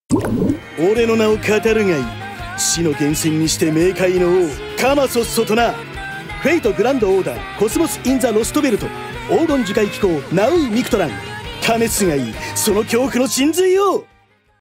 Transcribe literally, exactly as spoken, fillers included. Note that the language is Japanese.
俺の名を語るがいい。死の源泉にして冥界の王カマソッソとな。フェイトグランドオーダーコスモス・イン・ザ・ロストベルト黄金樹海機構ナウイ・ミクトラン。試すがいいその恐怖の真髄を。